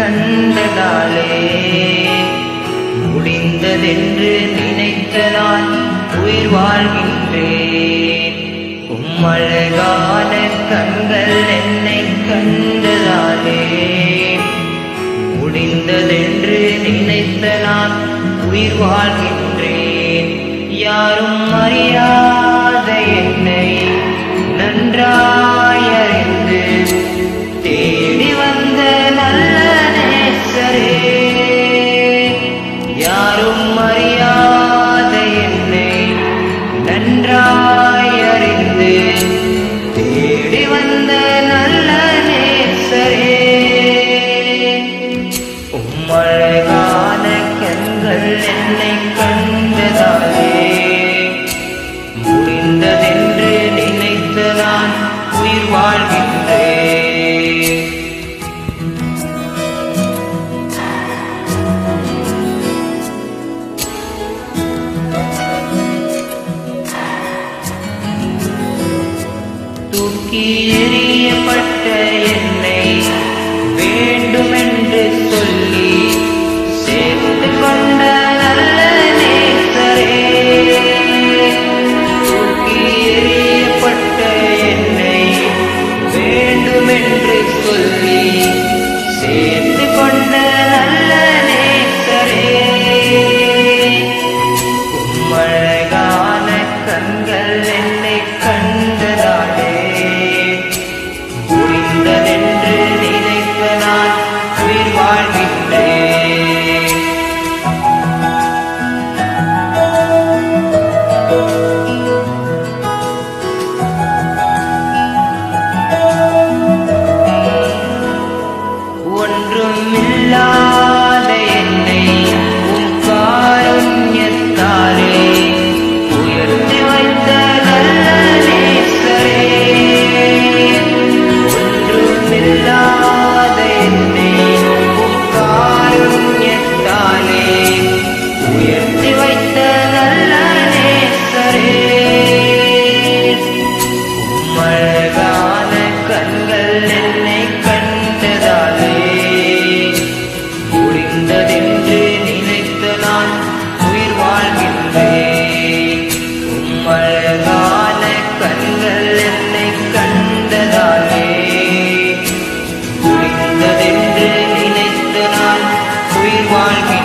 கண்டதாலே முடிந்ததென்று நினைத்த நான் உயிர் வாழ்கின்றேன். உம்மழகான கண்கள் என்னை கண்டதாலே முடிந்ததென்று நினைத்த நான் உயிர் வாழ்கின்றேன். யாரும் அறியாத என்னை நன்றாயறிந்து தேடி வந்த நல்ல நேசரே, யாரும் அறியாத என்னை நன்றாயறிந்து தேடி வந்த நல்ல நேசரே, உம்மழகான கண்கள் என்னை கண்டதாலே முடிந்ததென்று நினைத்த நான் உயிர் வாழ்கின்றேன். தூக்கி எறியப்பட்ட என்னை வேண்டுமென்று சொல்லி சேர்த்து கொண்ட நல்ல நேசரே, தூக்கி எறியப்பட்ட என்னை வேண்டுமென்று சொல்லி சேர்த்து கொண்ட நல்ல நேசரே, உம்மழகான கண்கள் என்னை கண்டதாலே முடிந்ததென்று நினைத்த நான் உயிர் வாழ்கின்றேன். ஒன்றுமில்லாத என்னை உம் காருண்யத்தாலே உயர்த்தி வைத்த நல்ல நேசரே, ஒன்றுமில்லாத என்னை உம் காருண்யத்தாலே உயர்த்தி வைத்த நல்ல நேசரே, உம்மழகான கண்கள் என்னை கண்டதாலே முடிந்ததென்று நினைத்த நான் உயிர் வாழ்கின்றேன். உம்மழகான கண்கள் என்னை கண்டதாலே முடிந்ததென்று நினைத்த நான் உயிர் வாழ்கின்றேன்.